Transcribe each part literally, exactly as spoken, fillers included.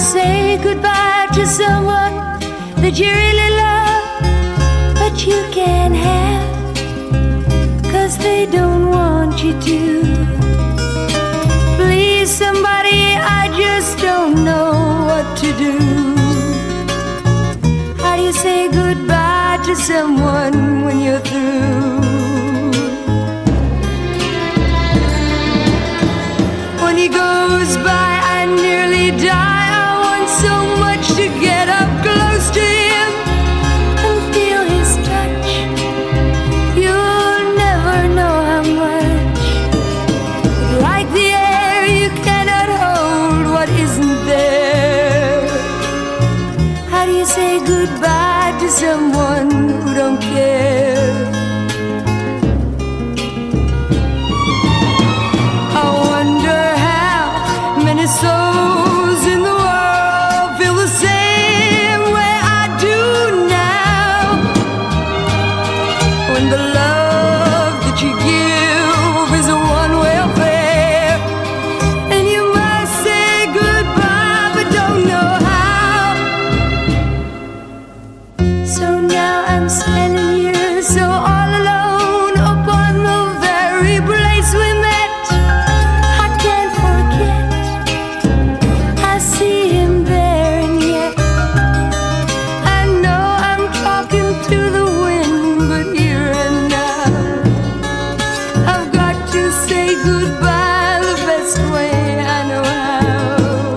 say goodbye to someone that you really love, but you can't have, 'cause they don't want you to. Please somebody, I just don't know what to do. How do you say goodbye to someone when you're through? When he goes by, I nearly die. I want so much to get up close to him and feel his touch. You'll never know how much. Like the air, you cannot hold what isn't there. How do you say goodbye to someone who don't care? I wonder how many souls in the world feel the same way I do now. When the love that you give is a one-way affair, and you must say goodbye but don't know how. So now I'm standing here so all alone upon the very place we met. I can't forget, I see him there, and yet I know I'm talking to the wind, but here and now I've got to say goodbye the best way I know how.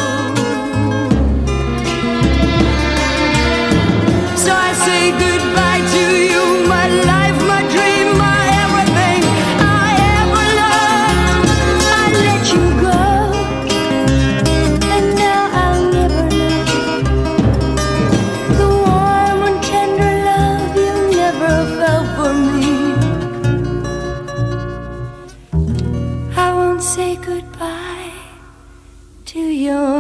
So I say goodbye to you, my life, my dream, my everything I ever loved. I let you go, and now I'll never know the warm and tender love you never felt for me. I won't say goodbye to your